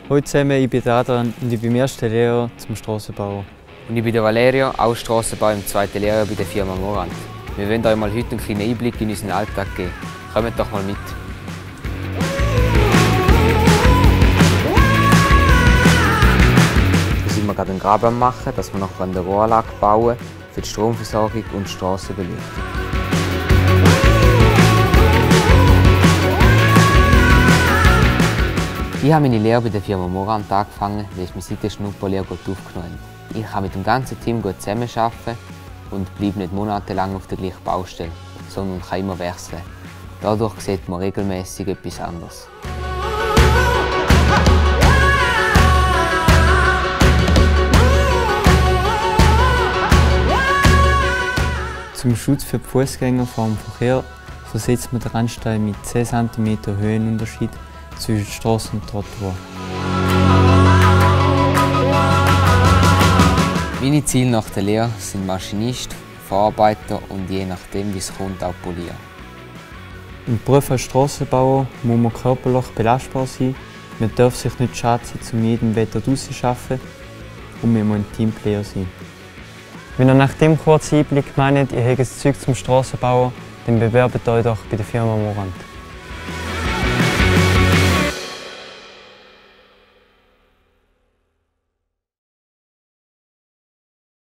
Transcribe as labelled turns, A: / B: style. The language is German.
A: Hallo zusammen, ich bin Adrian und ich bin im ersten Lehrjahr zum Strassenbauer.
B: Und ich bin der Valerio, auch Strassenbauer im zweiten Lehrjahr bei der Firma Morant. Wir wollen euch mal heute einen kleinen Einblick in unseren Alltag geben. Kommt doch mal mit! Wir sind gerade einen Graben am machen, dass wir noch eine Rohranlage bauen für die Stromversorgung und die Strassenbeleuchtung. Ich habe meine Lehre bei der Firma Morant angefangen, weil ich mich seit der Schnupperlehre gut aufgenommen habe. Ich kann mit dem ganzen Team gut zusammenarbeiten und bleibe nicht monatelang auf der gleichen Baustelle, sondern kann immer wechseln. Dadurch sieht man regelmäßig etwas anderes.
A: Zum Schutz für die Fußgänger vor dem Verkehr versetzt man den Randstein mit 10 cm Höhenunterschied zwischen Straße und Trottoir.
B: Meine Ziele nach der Lehre sind Maschinist, Verarbeiter und je nachdem wie es kommt auch Polier.
A: Im Beruf als Strassenbauer muss man körperlich belastbar sein, man darf sich nicht schade sein, um jedem Wetter draussen zu arbeiten und man muss ein Teamplayer sein. Wenn ihr nach dem kurzen Einblick meint, ihr habt das Zeug zum Strassenbauer, dann bewerbt euch doch bei der Firma Morant.